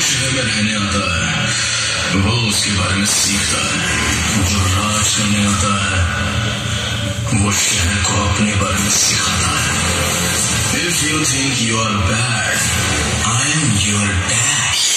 शहर में रहने आता है वो उसके बारे में सीखता है। जो राज करने आता है वो शहर को अपने बारे में सिखाता है। If you think you are bad, I am your dad.